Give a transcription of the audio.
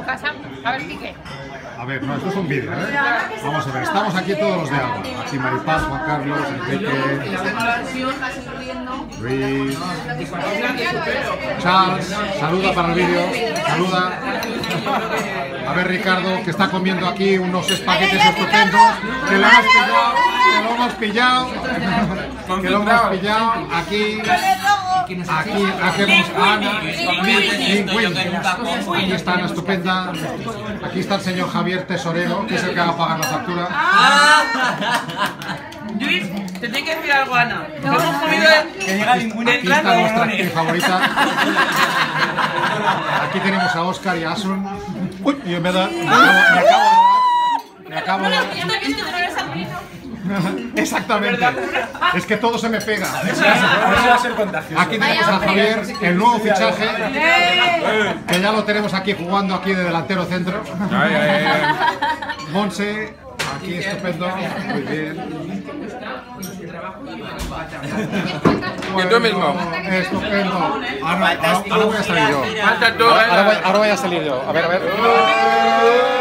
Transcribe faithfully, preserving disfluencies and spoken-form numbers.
casa. A ver, Quique. A ver, no, esto es un vídeo, ¿eh? Vamos a ver, estamos aquí todos los de agua. Aquí Maripaz, Juan Carlos, Enrique, Luis, Charles, saluda para el vídeo, saluda. A ver, Ricardo, que está comiendo aquí unos espaguetis estupendos, que lo hemos pillado, que lo hemos pillado, que lo hemos pillado, aquí, aquí, aquí vemos a Ana, aquí está Ana estupenda, aquí está el señor Javier Tesorero, que es el que va a pagar la factura. Luis, te tengo que decir algo, Ana. Hemos comido que llega ninguna. Aquí está nuestra actriz favorita. Aquí tenemos a Óscar y a Asun. Uy, yo me da. Me acabo. Me acabo. Me acabo. Exactamente. Es que todo se me pega. Aquí tenemos a Javier, el nuevo fichaje, que ya lo tenemos aquí jugando aquí de delantero centro. Monse, aquí estupendo. Muy bien. Y tú mismo. Estupendo. Ahora, ahora, ahora voy a salir yo. Falta tú, Ahora voy, ahora voy a salir yo. A ver, a ver.